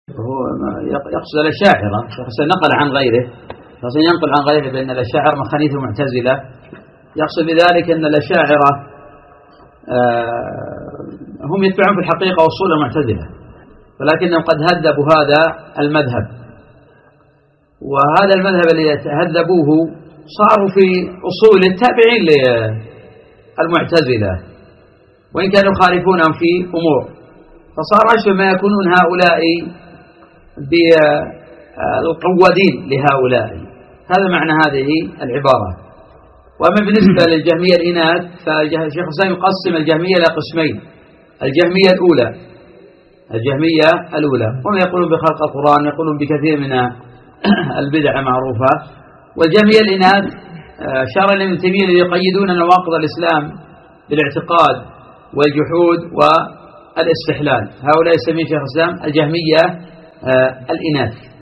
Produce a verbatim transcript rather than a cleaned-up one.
هو يقصد الأشاعرة، نقل عن غيره، ينقل عن غيره بأن الأشاعرة مخانيث معتزلة. يقصد بذلك أن الأشاعرة هم يتبعون في الحقيقة أصول المعتزلة، ولكنهم قد هذبوا هذا المذهب، وهذا المذهب الذي هذبوه صاروا في أصول التابعين للمعتزلة، وإن كانوا يخالفونهم في أمور، فصار أشبه ما يكونون هؤلاء بالقوادين لهؤلاء. هذا معنى هذه العبارة. وأما بالنسبة للجهمية الإناث، فالشيخ الإسلام يقسم الجهمية إلى قسمين: الجهمية الأولى الجهمية الأولى هم يقولون بخلق القرآن، يقولون بكثير من البدع معروفة. والجهمية الإناث شار ابن تيمية يقيدون نواقض الإسلام بالاعتقاد والجحود والاستحلال. هؤلاء يسميه شيخ الإسلام الجهمية الإناث.